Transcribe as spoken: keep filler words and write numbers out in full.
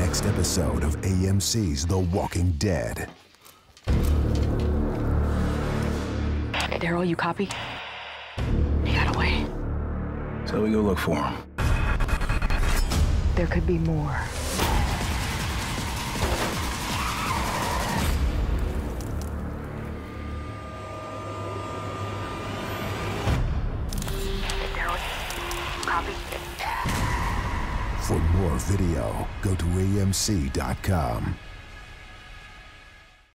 next episode of A M C's The Walking Dead. Daryl, you copy? He got away. So we go look for him. There could be more. Daryl, copy? For more video, go to A M C dot com.